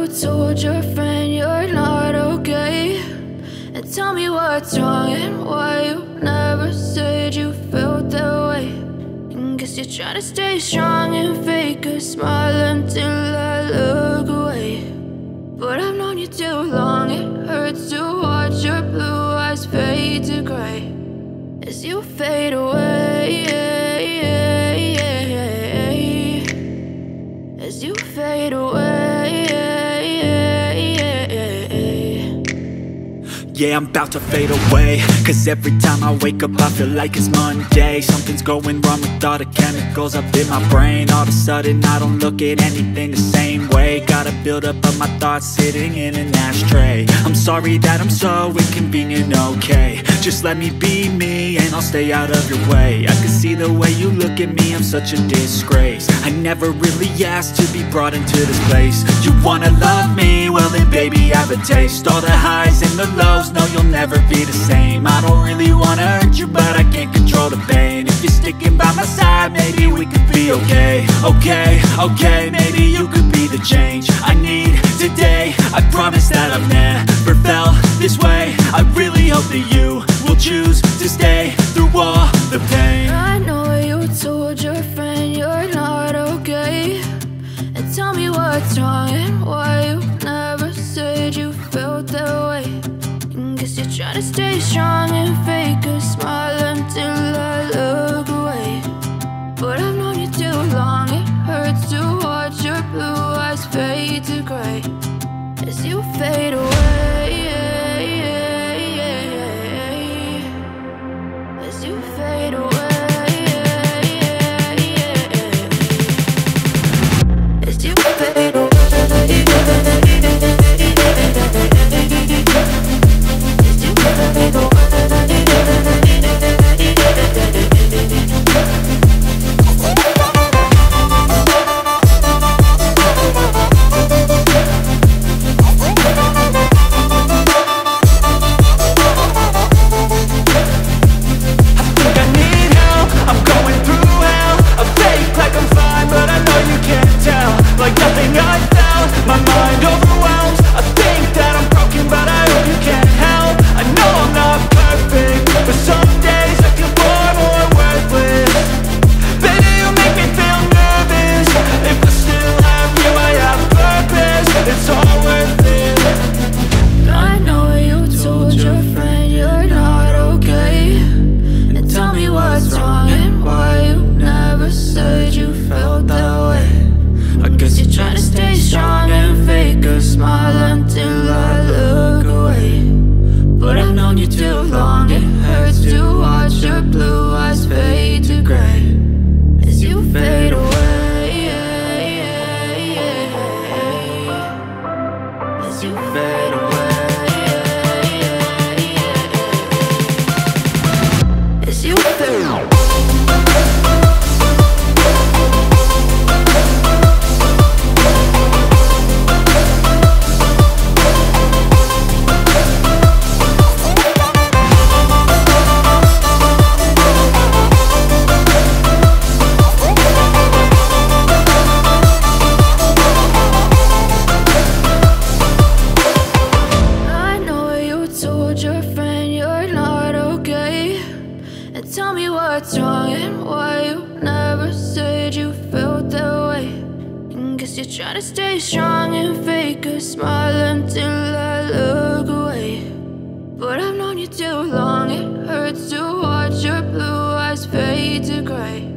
told your friend you're not okay? And tell me what's wrong and why you never said you felt that way. And guess you're trying to stay strong and fake a smile until I look away. But I've known you too long, it hurts to watch your blue eyes fade to gray as you fade away, as you fade away. Yeah, I'm about to fade away, cause every time I wake up I feel like it's Monday. Something's going wrong with all the chemicals up in my brain. All of a sudden I don't look at anything the same way. Gotta build up of my thoughts sitting in an ashtray. I'm sorry that I'm so inconvenient, okay? Just let me be me and I'll stay out of your way. I can see the way you look at me, I'm such a disgrace. I never really asked to be brought into this place. You wanna love me? Well then baby, have a taste. All the highs and the lows, no, you'll never be the same. I don't really wanna hurt you, but I can't control the pain. If you're sticking by my side, maybe we could be okay. Okay, maybe you could be the change I need today. I promise that I've never felt this way. I really hope that you will choose to stay through all the pain. I know you told your friend you're not okay. And tell me what's wrong and why you never said you felt that way. Guess you're trying to stay strong and fake a smile until I look away. But I've known you too long, it hurts to watch your blue eyes fade to gray as you fade away, as you fade away, as you fade away. Tell me what's wrong and why you never said you felt that way. And guess you're trying to stay strong and fake a smile until I look away. But I've known you too long, it hurts to watch your blue eyes fade to gray